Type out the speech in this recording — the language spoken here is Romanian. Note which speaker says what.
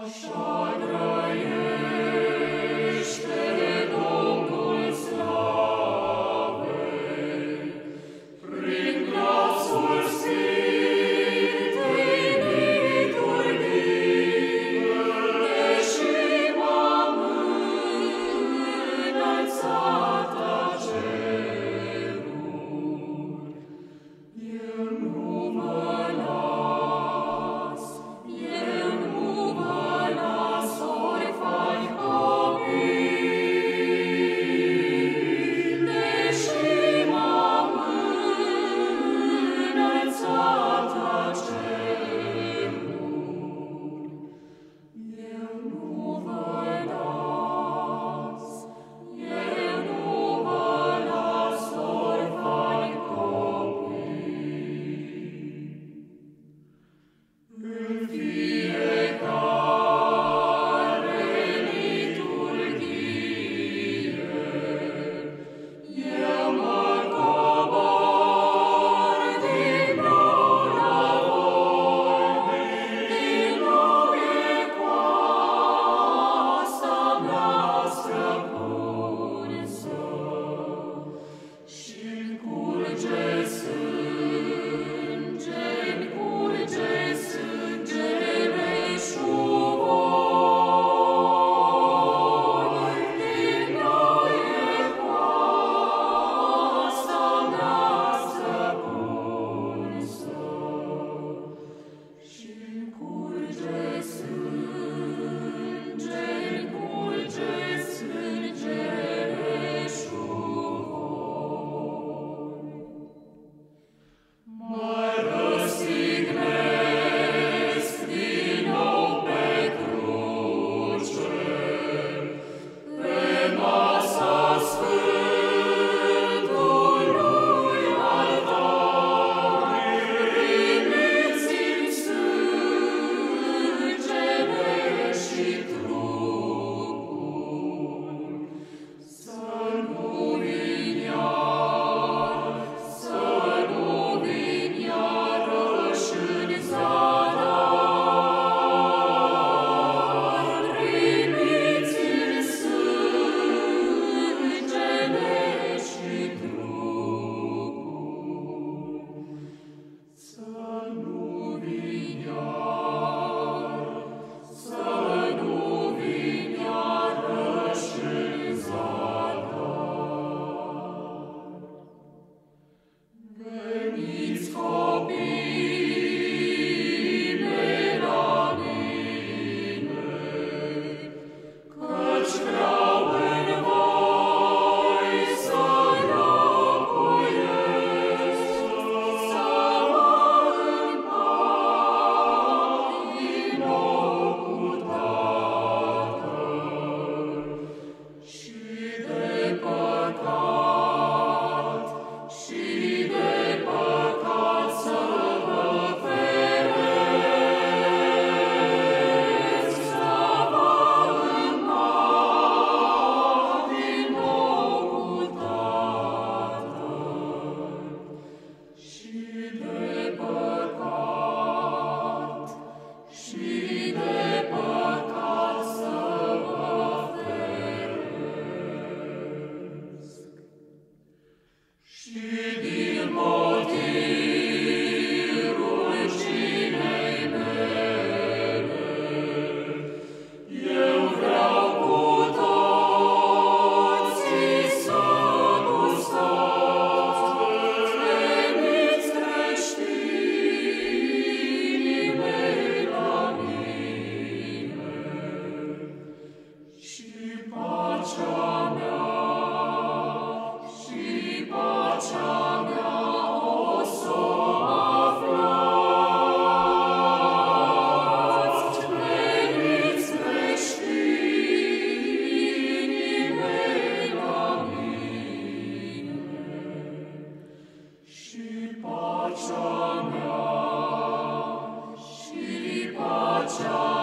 Speaker 1: Așa grăiește Domnul slavei, prin glasul Sfintei liturghii, deși m-am înălțat la ceruri, eu nu mă las, eu nu mă las orfani copii, deși m-am înălțat la ceruri, eu nu vă las, eu nu vă las orfani copii. În fiecare liturghie, eu mă cobor din nou la voi, din nou e coasa mea străpunsă, și-mi curge sânge-mi curge sângele și voi, din nou e coasa mea străpunsă, și-mi curge sângele și voi. Mă răstignesc din nou pe cruce, pe masa Sfântului altar, primiți-mi sângele și trupul, să nu vin iar, să nu vin iarăși în zadar. Primiți-mi sângele și trupul, să nu vin iar, să nu vin iarăși în zadar. Veniți copiii mei la mine, căci vreau în voi să locuiesc, să mă împac din nou cu Tatăl, și de păcat, și de păcat să vă feresc, să vă împac din nou cu Tatăl, și de păcat, și de păcat să vă feresc. Și din potirul cinei mele, eu vreau cu toții să gustați. Veniți creștinii mei la mine, și pacea mea, și pacea mea o să aflați. Veniți creștinii mei la mine, și pacea mea, și pacea